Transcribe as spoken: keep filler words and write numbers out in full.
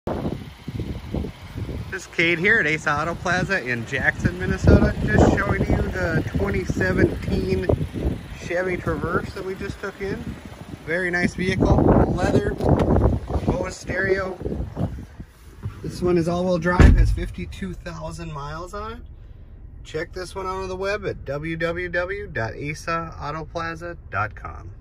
This is Cade here at Asa Auto Plaza in Jackson, Minnesota. Just showing you the twenty seventeen Chevy Traverse that we just took in. Very nice vehicle, leather, Bose stereo. This one is all-wheel drive, has fifty-two thousand miles on it. Check this one out on the web at w w w dot asa auto plaza dot com.